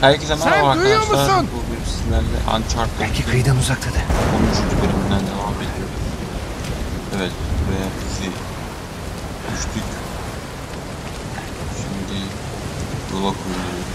Herkese merhaba Sen duyuyor arkadaşlar. musun? Bugün sizlerle Uncharted Belki kıyıdan uzakta da. 13. bölümünden devam ediyoruz. Evet, buraya bizi düştük. Şimdi yola koyuyoruz.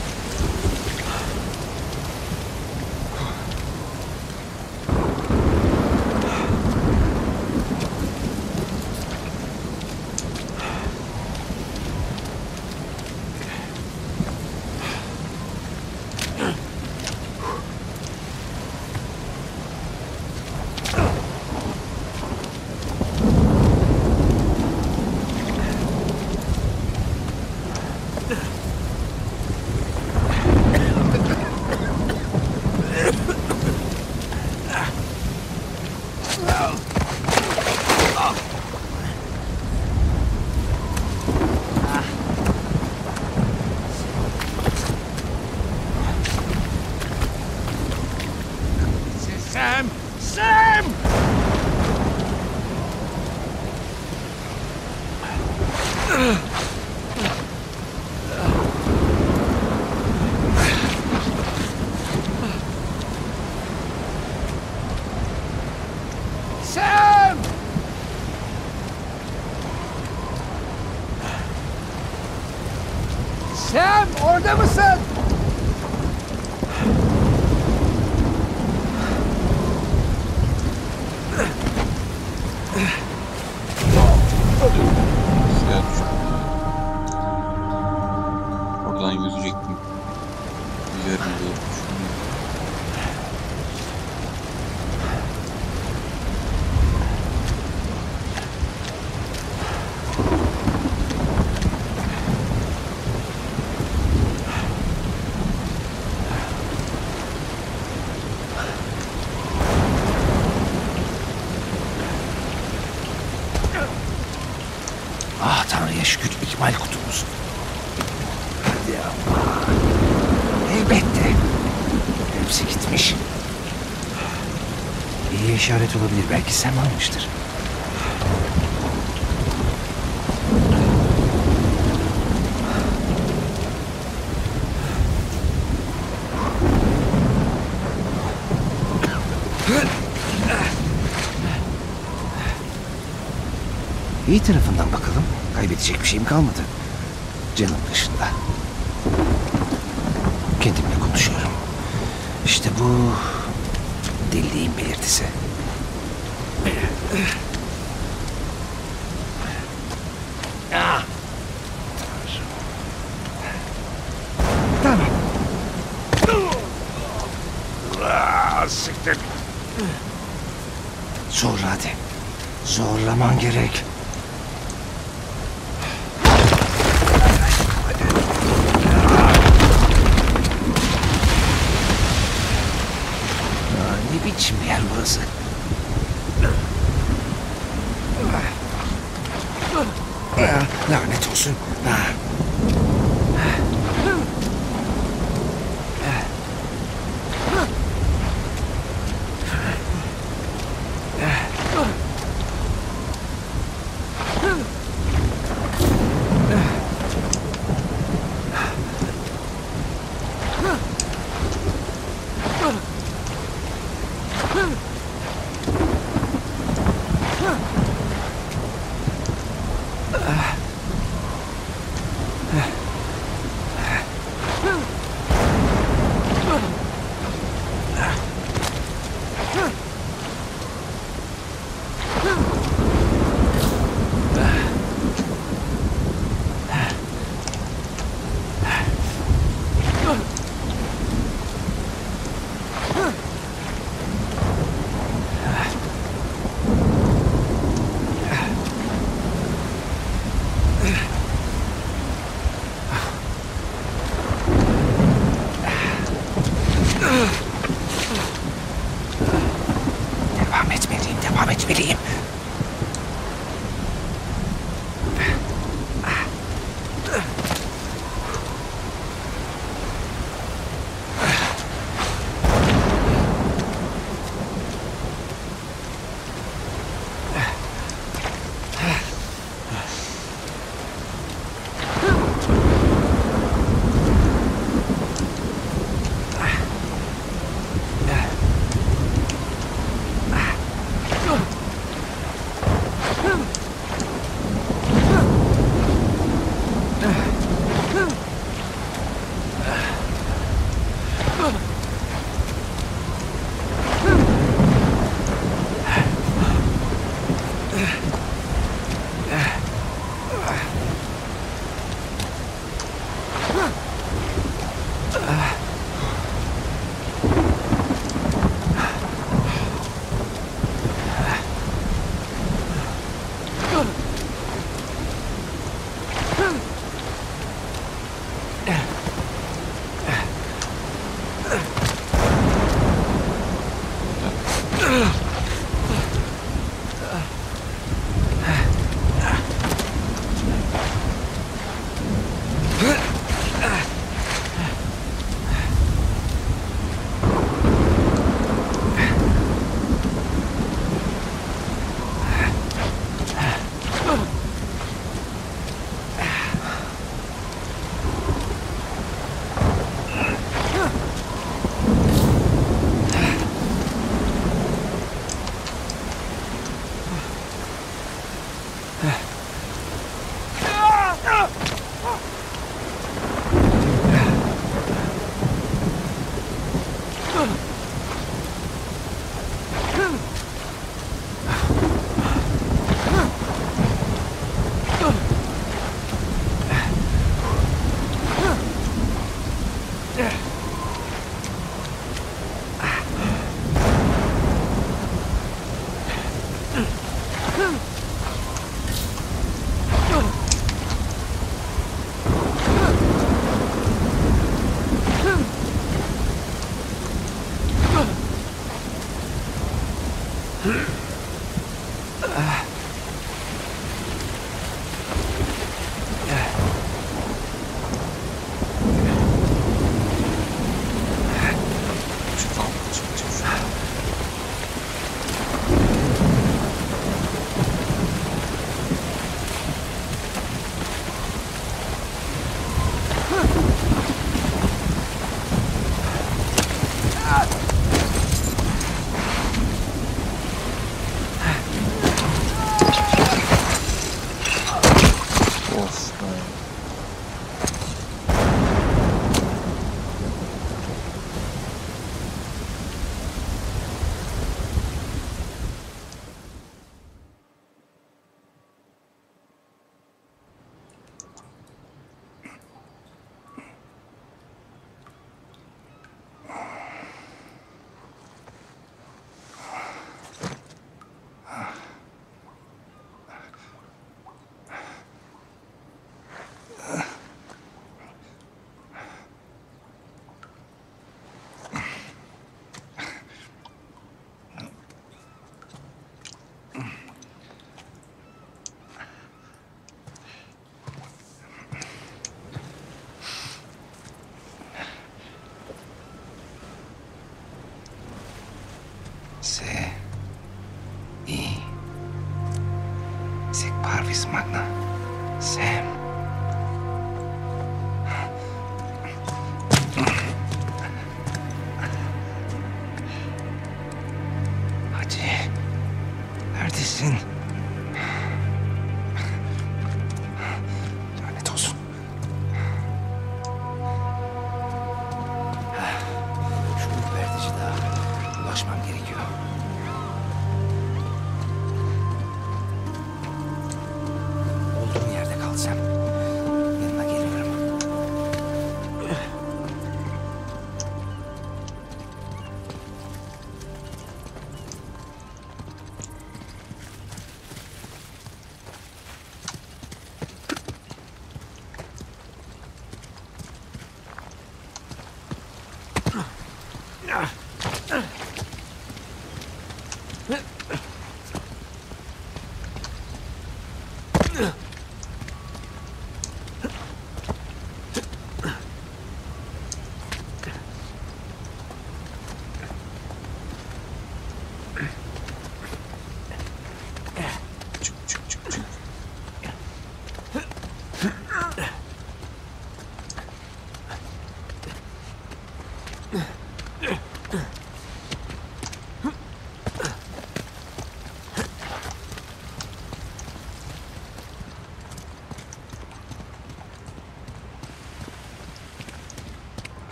Sam! Sam! Sam! Sam, orada mısın? Suya düştüm. Oradan yüzecektim. Yüzerim diye düşündüm. Ah Tanrı'ya şükür ikmal kutumuz. Hadi ama. Elbette. Hepsi gitmiş. İyi işaret olabilir. Belki Sam almıştır. İyi tarafından bakalım. Kaybedecek bir şeyim kalmadı. Canım dışında. Kendimle konuşuyorum. İşte bu deliliğin belirtisi. Ah! Tamam. Siktir. Zorla hadi. Zorlaman gerek. Ne biçim yer burası? Lanet olsun. Sic Parvis Magna. Sam. Hacı. Neredesin? Lanet olsun. Şu ürpertici dağa ulaşmam gerekiyor. Olduğum yerde kalsam yanına gelirim.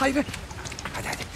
Hayır. Hadi hadi.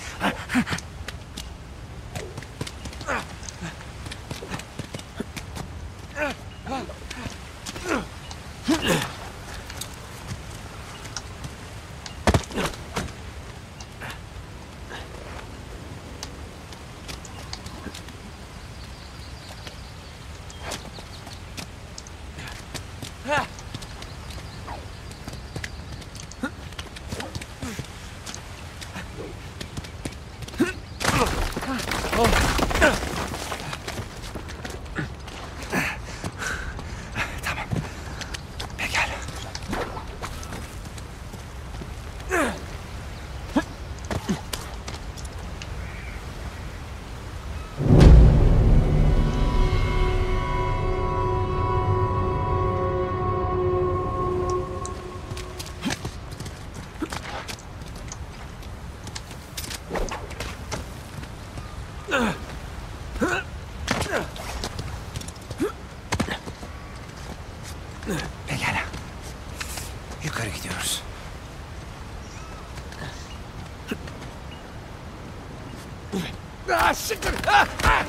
Tamam. Pekala. Pekala. Yukarı gidiyoruz. Ah, siktir. Ah, ah.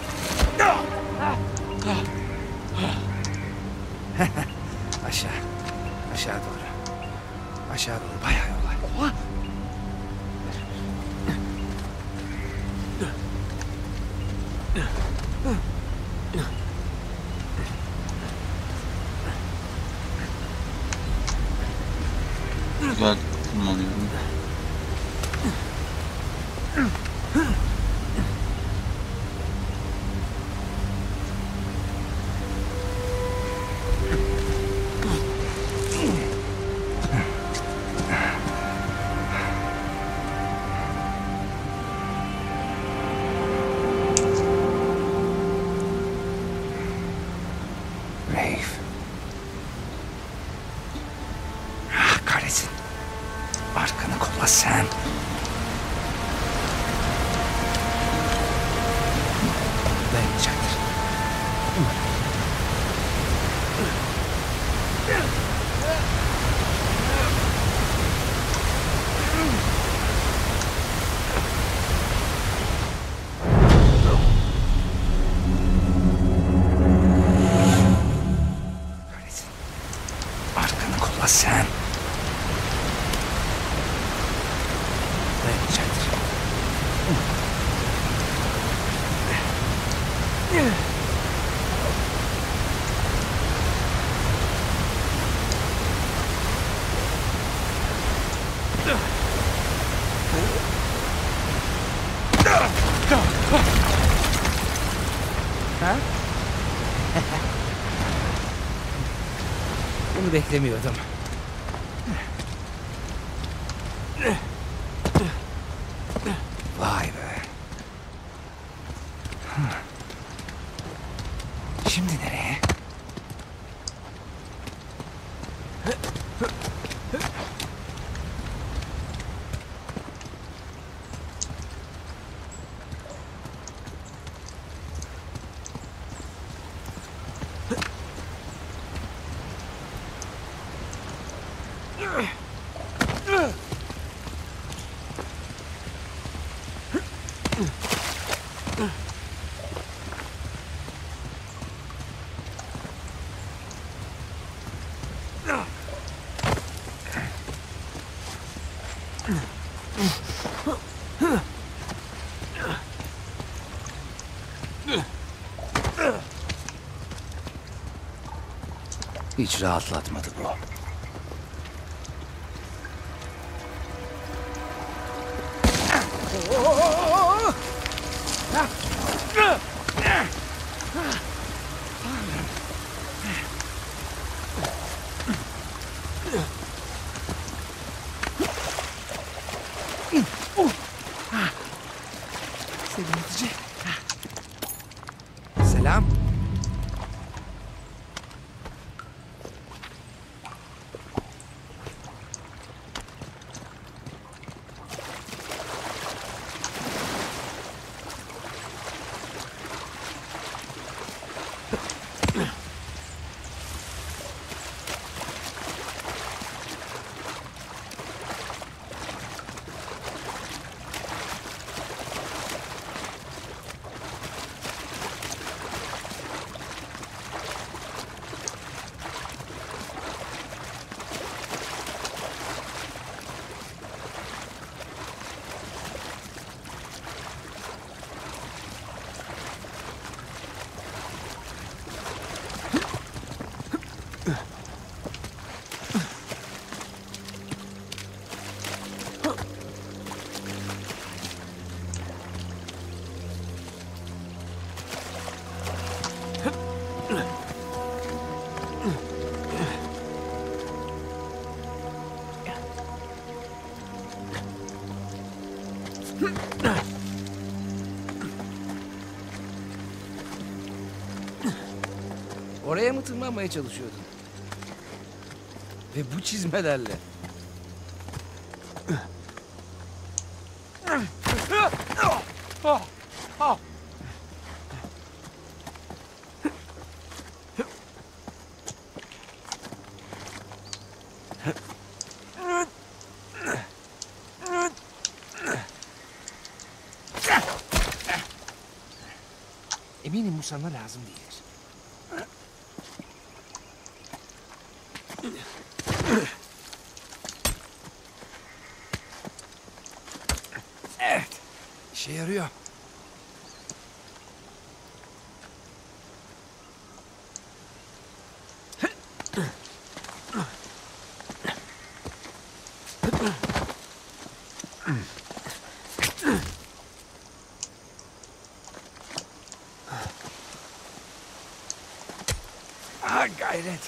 Aşağı. Aşağı doğru. Aşağı doğru bayağı yol var. Güzel tırmanıyorum. Rafe. Ah, kahretsin. Arkanı kolla sen. Dayanacaktır. Kahretsin. Arkanı kolla sen. Dayanacaktır. Ha? Bunu beklemiyordum. Vay be. Şimdi nereye? Hiç rahatlatmadı bu. Serinletici. Selam. Oraya mı tırmanmaya çalışıyordun? Ve bu çizmelerle. Eminim bu sana lazım değildir. Evet, işe yarıyor. Ah, gayret.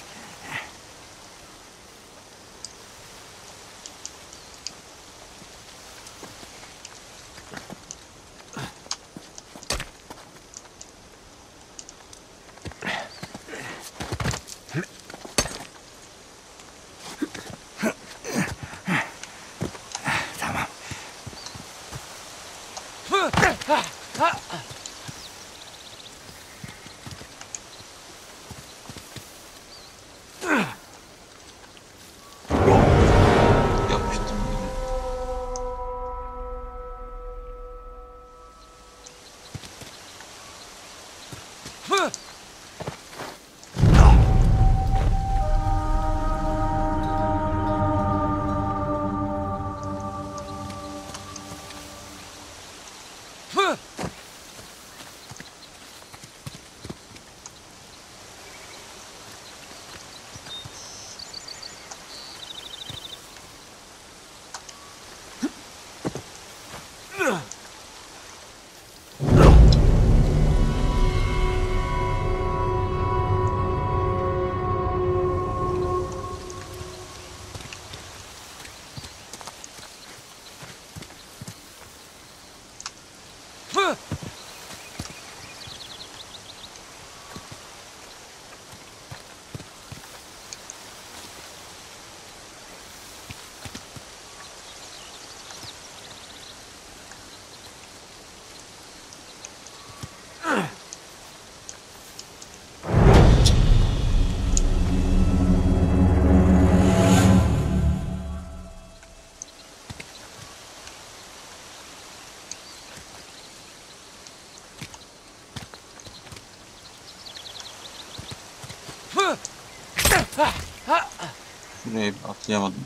Tamam. Yapıştım yine. Şuraya bir atlayamadım.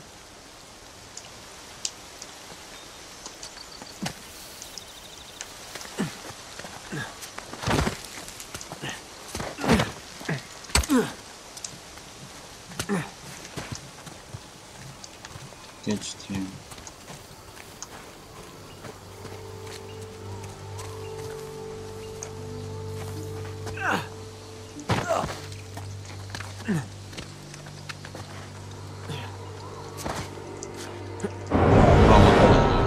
Geçtim. Vuramadım ya.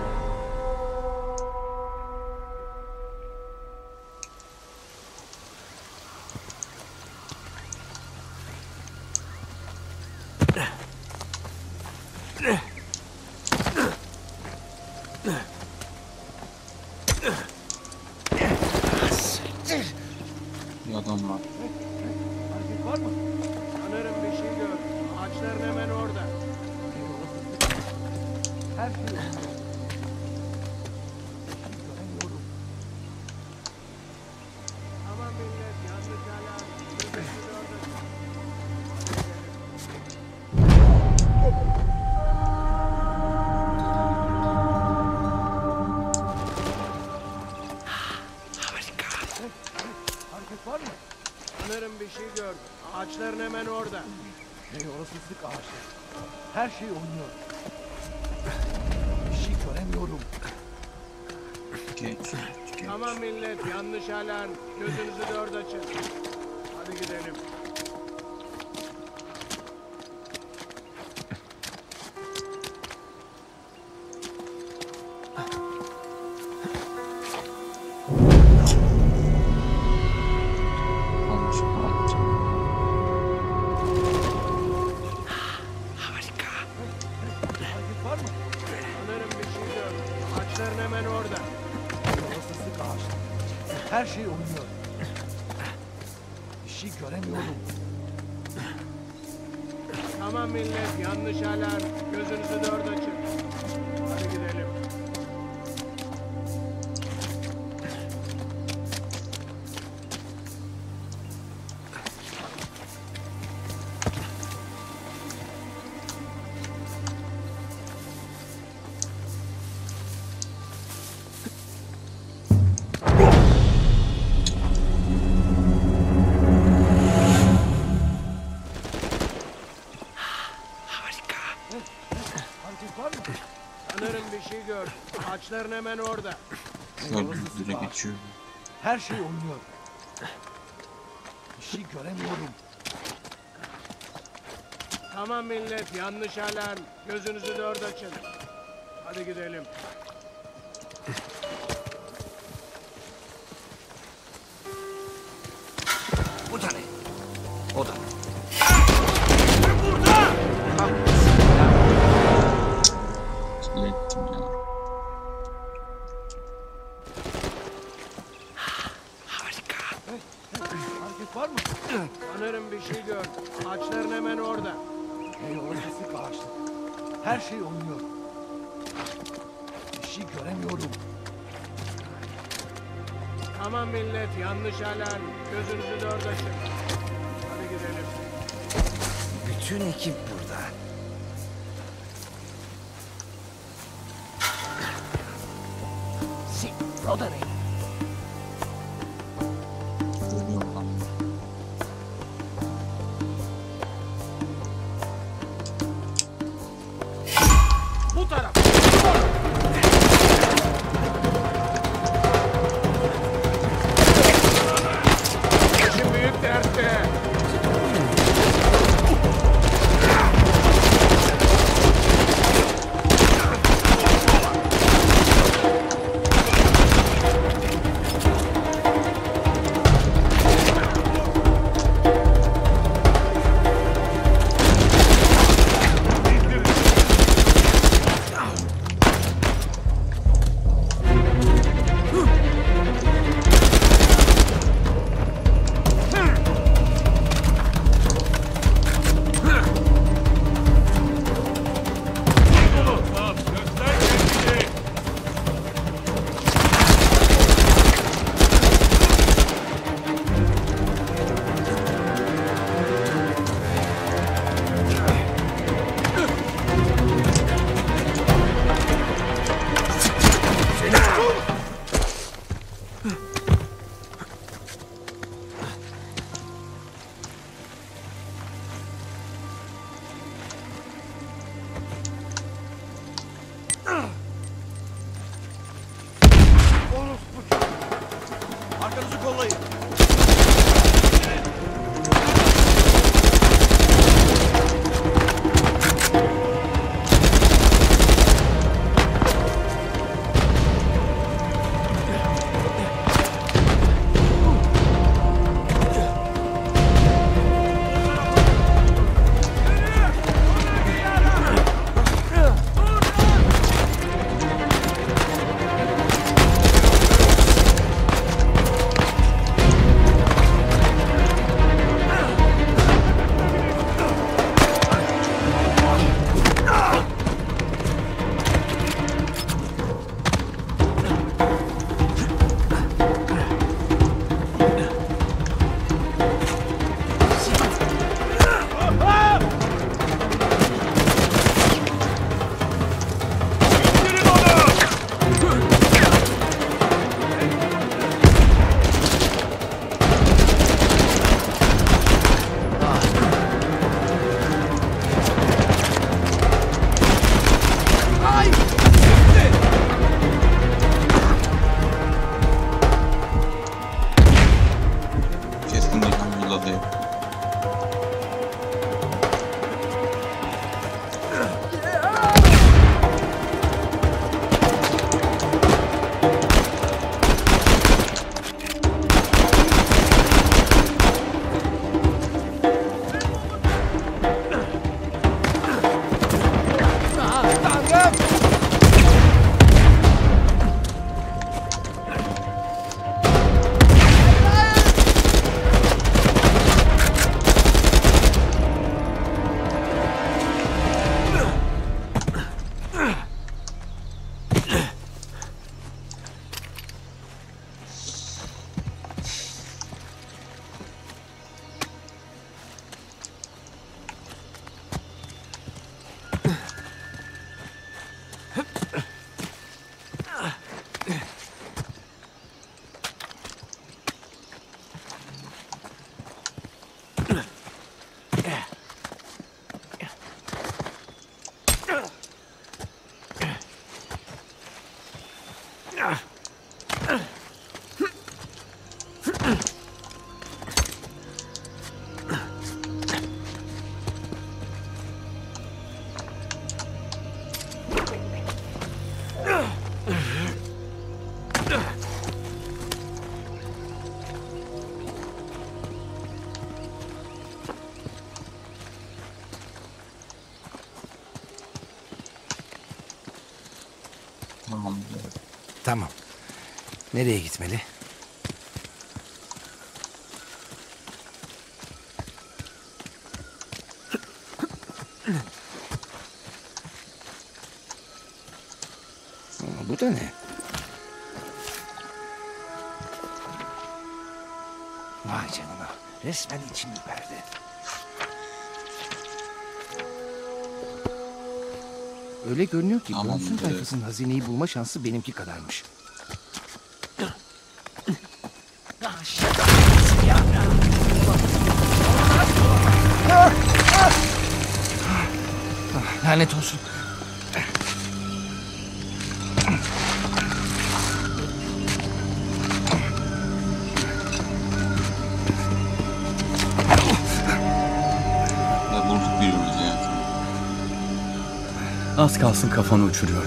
Bir adam var. Hareket var mı? Sanırım bir şey gördüm. Ağaçların hemen orada. Her şey Aman millet yanlış alarm. Gözünüzü orada. hareket var mı? Sanırım bir şey gördüm. Ağaçların hemen orada. Hey, orası sık ağaçlar. Her şey oynuyor. Bir şey göremiyorum. Geç. Geç. Aman millet yanlış alarm. Gözünüzü dört açın. Hadi gidelim. Yanlış attım. Her şey oynuyor. Bir şey göremiyorum. Tamam millet, yanlış alarm. Gözünüzü dört açın. Hadi gidelim. Hareket var mı? Sanırım bir şey gör. Ağaçların hemen orada. Gördüğünüz üzere geçiyor. Her şey oynuyor. Bir şey göremiyorum. Tamam millet, yanlış alarm. Gözünüzü dört açın. Hadi gidelim. Bu da ne? O da ne? Çile ettim ya. Harika. Hareket var mı? Sanırım bir şey gör. Ağaçların hemen orada. Hey orası sık ağaçlık. Her şey oynuyor. Bir şey göremiyorum. Tamam millet, yanlış alarm. Gözünüzü dört açın. Hadi gidelim. Bütün ekip burada. O da ne? Görüyorum lan. Bu taraf. İşin büyük dertte. Arkanızı kollayın. Tamam. Nereye gitmeli? Bu da ne? Vay canına. Resmen içim ürperdi. Öyle görünüyor ki Aman Bronson be. tayfasının hazineyi bulma şansı benimki kadarmış. Lanet olsun. Ve bulduk biliyoruz yani. Az kalsın kafanı uçuruyordu.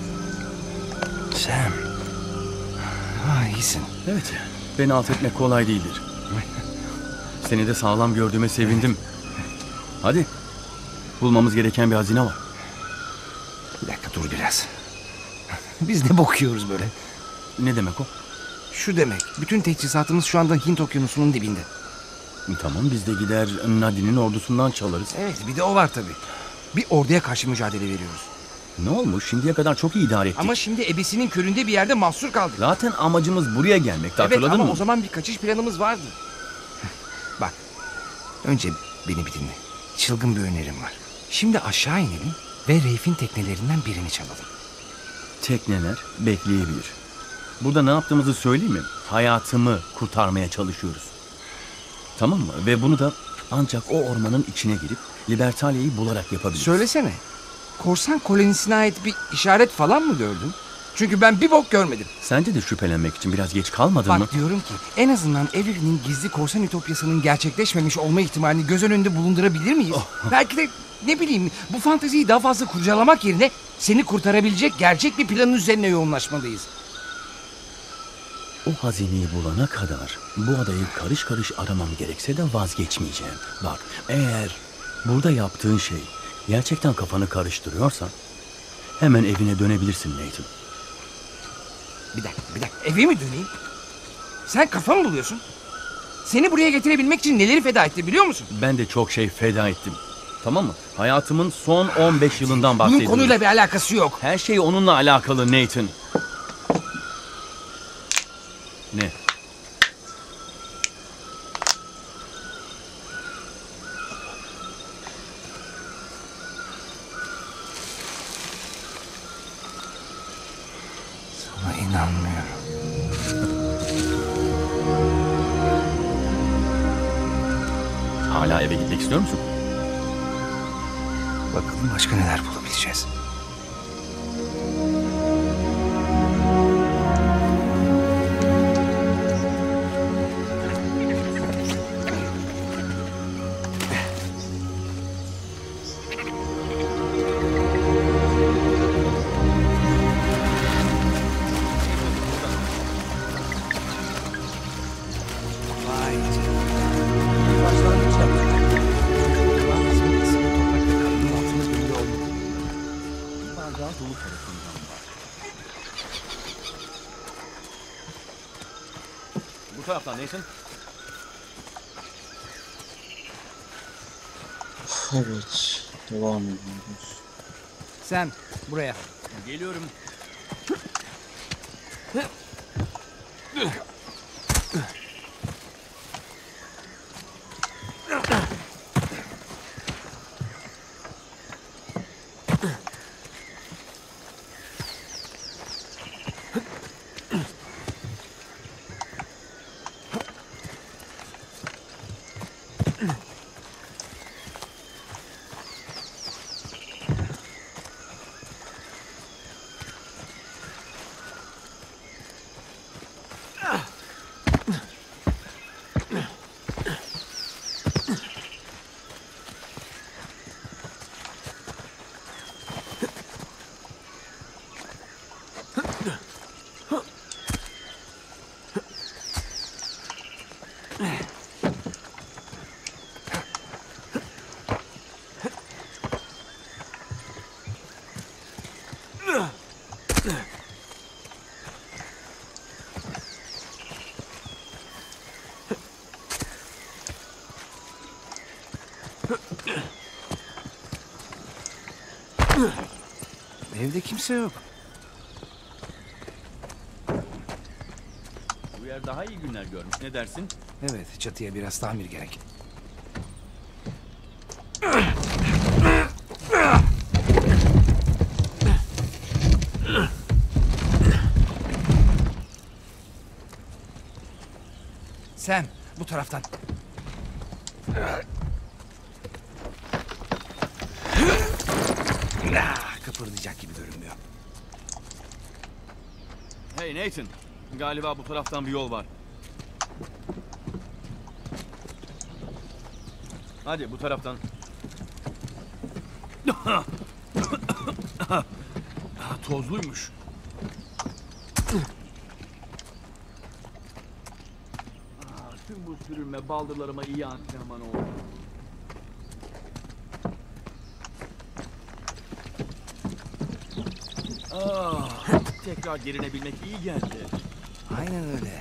Sam. İyisin. Evet, beni alt etmek kolay değildir. Seni de sağlam gördüğüme sevindim. Hadi, bulmamız gereken bir hazine var. Bir dakika dur biraz. Biz ne bakıyoruz böyle? Ne demek o? Şu demek. Bütün teçhizatımız şu anda Hint okyanusunun dibinde. Tamam, biz de gider Nadine'in ordusundan çalarız. Evet bir de o var tabii. Bir orduya karşı mücadele veriyoruz. Ne olmuş? Şimdiye kadar çok iyi idare ettik. Ama şimdi ebesinin köründe bir yerde mahsur kaldık. Zaten amacımız buraya gelmekti, Evet hatırladın ama mı? o zaman bir kaçış planımız vardı. Bak. Önce beni bir dinle. Çılgın bir önerim var. Şimdi aşağı inelim ve Reif'in teknelerinden birini çalalım. Tekneler bekleyebilir. Burada ne yaptığımızı söyleyeyim mi? Hayatımı kurtarmaya çalışıyoruz. Tamam mı? Ve bunu da ancak o ormanın içine girip Libertalia'yı bularak yapabiliriz. Söylesene. Korsan kolonisine ait bir işaret falan mı gördün? Çünkü ben bir bok görmedim. Sence de şüphelenmek için biraz geç kalmadın mı? Bak diyorum ki en azından Avery'nin gizli korsan ütopyasının gerçekleşmemiş olma ihtimalini göz önünde bulundurabilir miyiz? Belki de ne bileyim bu fanteziyi daha fazla kurcalamak yerine seni kurtarabilecek gerçek bir planın üzerine yoğunlaşmalıyız. O hazineyi bulana kadar bu adayı karış karış aramam gerekse de vazgeçmeyeceğim. Bak, eğer burada yaptığın şey gerçekten kafanı karıştırıyorsa hemen evine dönebilirsin Nathan. Bir dakika. Eve mi döneyim? Sen kafa mı buluyorsun? Seni buraya getirebilmek için neleri feda etti biliyor musun? Ben de çok şey feda ettim. Tamam mı? Hayatımın son 15 yılından Bunun bahsediyorum. konuyla bir alakası yok. Her şey onunla alakalı Nathan. Ne? Sana inanmıyorum. Hala eve gitmek istiyor musun? Bakalım başka neler bulabileceğiz. Vay canına. Başlangıç yaptık. Ama bizim ısılı toprakta kalbinin altında belli olmadı. Bardağı dolu tarafından var. Bu taraftan Nathan. Evet. Devam ediyoruz. Sen buraya. Geliyorum. Evde kimse yok. Bu yer daha iyi günler görmüş. Ne dersin? Evet, çatıya biraz tamir gerek. Sam, bu taraftan. Kıpırdayacak gibi görünmüyor. Hey Nathan. Galiba bu taraftan bir yol var. Hadi bu taraftan. Tozluymuş. Tüm bu sürünme baldırlarıma iyi antrenman oldu. Tekrar gerinebilmek iyi geldi. Aynen öyle.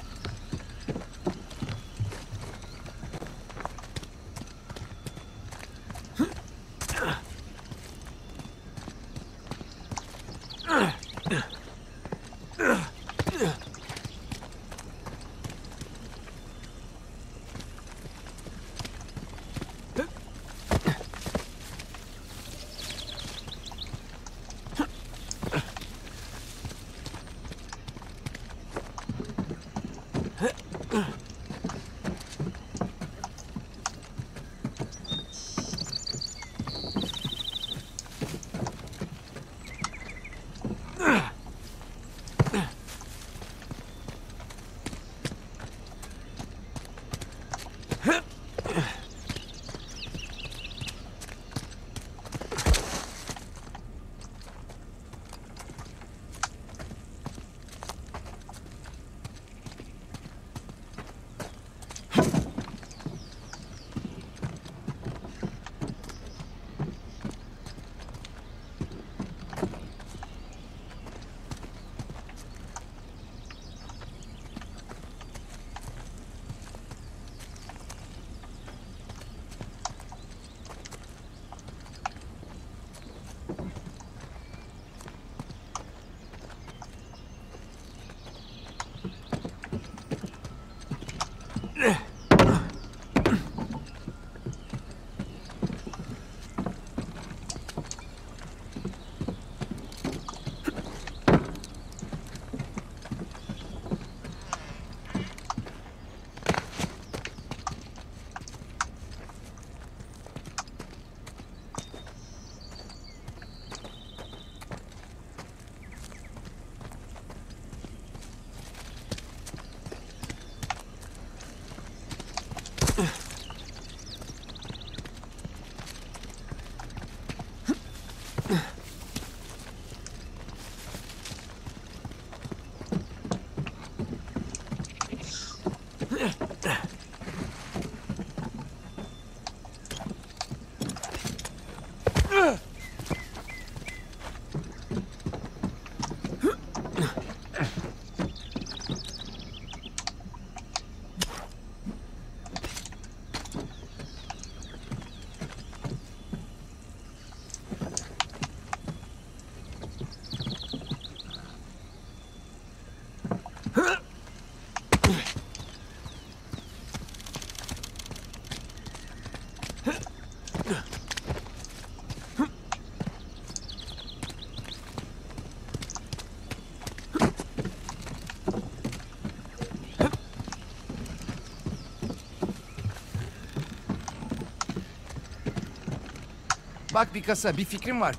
Bak bir kasa, bir fikrim var.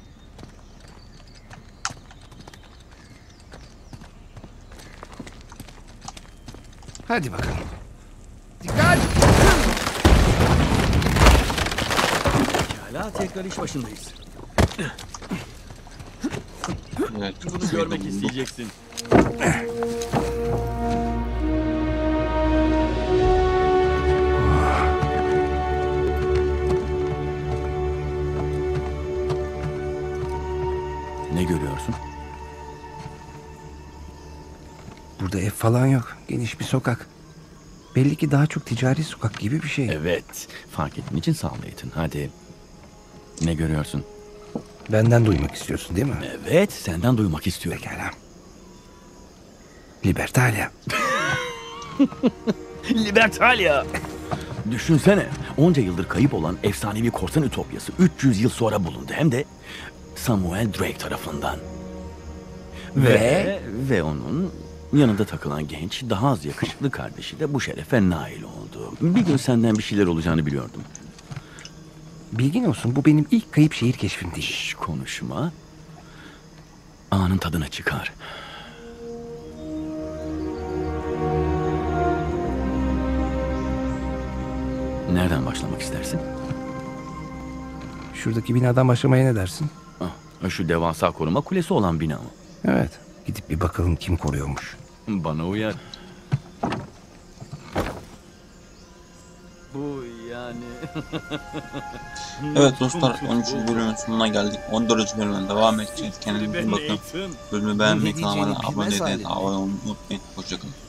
Hadi bakalım. Dikkat! Hala tekrar iş başındayız. Evet. Bunu görmek isteyeceksin. Ne görüyorsun? Burada ev falan yok. Geniş bir sokak. Belli ki daha çok ticari sokak gibi bir şey. Evet. Fark ettiğin için sağ ol Nathan. Hadi. Ne görüyorsun? Benden duymak istiyorsun değil mi? Evet, senden duymak istiyorum. Pekala. Libertalia. Libertalia. Düşünsene, onca yıldır kayıp olan efsanevi korsan ütopyası 300 yıl sonra bulundu. Hem de Samuel Drake tarafından. Ve onun yanında takılan genç, daha az yakışıklı kardeşi de bu şerefe nail oldu. Bir gün senden bir şeyler olacağını biliyordum. Bilgin olsun, bu benim ilk kayıp şehir keşfim değil. Şş, konuşma. Anın tadına çıkar. Nereden başlamak istersin? Şuradaki binadan başlamaya ne dersin? Ah, şu devasa koruma kulesi olan bina mı? Evet. Gidip bir bakalım kim koruyormuş. Bana uyar. Bu yani... Evet dostlar 13. bölümün sonuna geldik. 14. bölümden devam edeceğiz. Kendinize iyi bakın. Bölümü beğenmeyi, kanalıma abone olmayı unutmayın. Hoşçakalın.